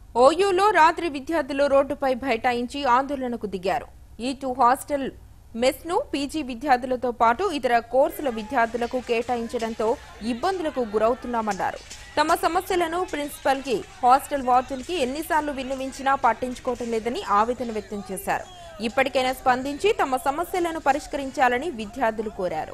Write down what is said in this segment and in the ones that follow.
ఓయూలో రాత్రి విద్యార్థులు రోడ్డుపై బైఠాయించి ఆందోళనకు దిగారు. ఈ2 హాస్టల్ మెస్ ను పీజీ విద్యార్థులతో పాటు ఇతర కోర్సుల విద్యార్థులకు కేటాయించడంతో ఇబ్బందులకు గురవుతున్నామన్నారు. తమ సమస్యలను ప్రిన్సిపల్ కి, హాస్టల్ వార్డెన్ కి ఎన్నిసార్లు విన్నవించినా పట్టించుకోవటం లేదని ఆవేదన వ్యక్తం చేశారు. ఇప్పటికైనా స్పందించి తమ సమస్యలను పరిష్కరించాలని విద్యార్థులు కోరారు.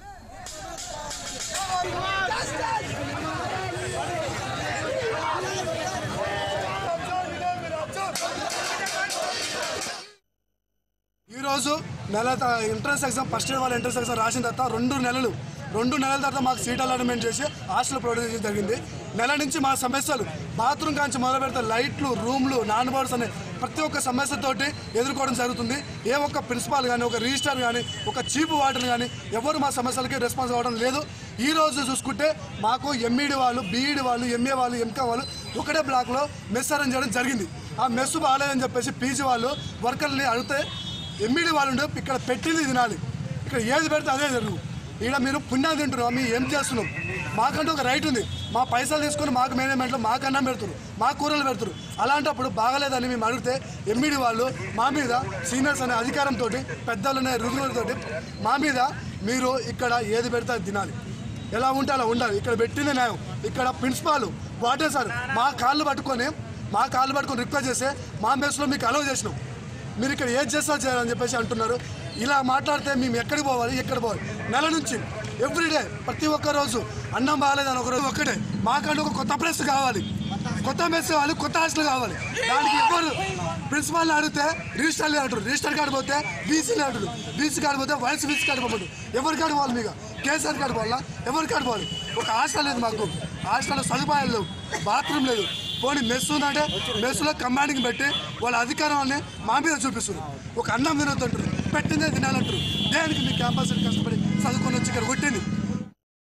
ఈ రోజు ఎంట్రన్స్ ఎగ్జామ్ ఫస్ట్ ఇయర్ వాళ్ళ ఎంట్రన్స్ ఎగ్జామ్ రాసిన తర్వాత 2 నెలల తర్వాత మాకు సీట్ అలాట్మెంట్ చేసి హాస్టల్ ప్రొవైడ్ చేయడం జరిగింది. నెల నుంచి మా సమస్యలు బాత్రూమ్ కాంచి మొదలు పెడితే లైట్లు, రూమ్లు, నాన్ బోర్డ్స్ అనే ప్రతి ఒక్క సమస్యతోటి ఎదుర్కోవడం జరుగుతుంది. ఏ ఒక్క ప్రిన్సిపాల్ కానీ, ఒక రిజిస్టర్ కానీ, ఒక చీఫ్ వార్డెన్ కానీ ఎవరు మా సమస్యలకి రెస్పాన్స్ అవ్వడం లేదు. ఈ రోజు చూసుకుంటే మాకు ఎంఈడి వాళ్ళు, బీఈడి వాళ్ళు, ఎంఏ వాళ్ళు, ఎంకా వాళ్ళు ఒకటే బ్లాక్లో మెస్ అరేంజ్ చేయడం జరిగింది. ఆ మెస్ బాగాలేదని చెప్పేసి పీజీ వాళ్ళు వర్కర్ని అడిగితే ఎంఈడి వాళ్ళు ఇక్కడ పెట్టింది తినాలి, ఇక్కడ ఏది పెడితే అదే జరుగు, ఇక్కడ మీరు పుణ్యాలు తింటున్నారు, మేము ఏం చేస్తున్నాం, మాకంటూ ఒక రైట్ ఉంది, మా పైసలు తీసుకొని మాకు మేనేజ్మెంట్లో మాకు అన్నం పెడుతున్నారు, మా కూరలు పెడుతున్నారు. అలాంటప్పుడు బాగాలేదని మేము అడిగితే ఎంఈడి వాళ్ళు మా మీద సీనియర్స్ అనే అధికారంతో, పెద్దలనే రుజువులతో మా మీద మీరు ఇక్కడ ఏది పెడితే అది తినాలి, ఎలా ఉంటే అలా ఉండాలి, ఇక్కడ పెట్టింది న్యాయం. ఇక్కడ ప్రిన్సిపాల్ వార్డెన్ సార్ మా కాళ్ళు పట్టుకొని రిక్వెస్ట్ చేస్తే మా మెస్లో మీకు అలౌ చేసినాం, మీరు ఇక్కడ ఏది చేస్తా చేయాలని చెప్పేసి అంటున్నారు. ఇలా మాట్లాడితే మేము ఎక్కడికి పోవాలి, నెల నుంచి ఎవ్రీడే ప్రతి ఒక్క రోజు అన్నం బాగాలేదని ఒకరోజు ఒక్కటే మాకంటే ఒక కొత్త ప్రెస్ కావాలి, కొత్త మెస్ కావాలి, కొత్త హాస్టల్ కావాలి. దానికి ఎవరు ప్రిన్సిపాల్ని అడిగితే రిజిస్టర్లు అంటారు, రిజిస్టర్ కార్డు పోతే బీసీలు అంటారు, బీసీ కార్డు పోతే వైఎస్ బీసీ కార్డు పోతారు. ఎవరి కార్డు పోవాలి, మీకు కేసీఆర్ కార్డు పోవాలా, ఎవరి కార్డు పోవాలి? ఒక హాస్టల్ లేదు, మాకు హాస్టల్లో సదుపాయాలు లేవు, బాత్రూమ్ లేదు. పోనీ మెస్ ఉందంటే మెస్సులో కమాండింగ్ పెట్టి వాళ్ళ అధికారాన్ని మా మీద చూపిస్తున్నారు. ఒక అన్నం తినొద్దంటారు, పెట్టిందే తినాలంటారు. దేనికి మీ క్యాంపస్ కష్టపడి చదువుకొని వచ్చి ఇక్కడ కొట్టింది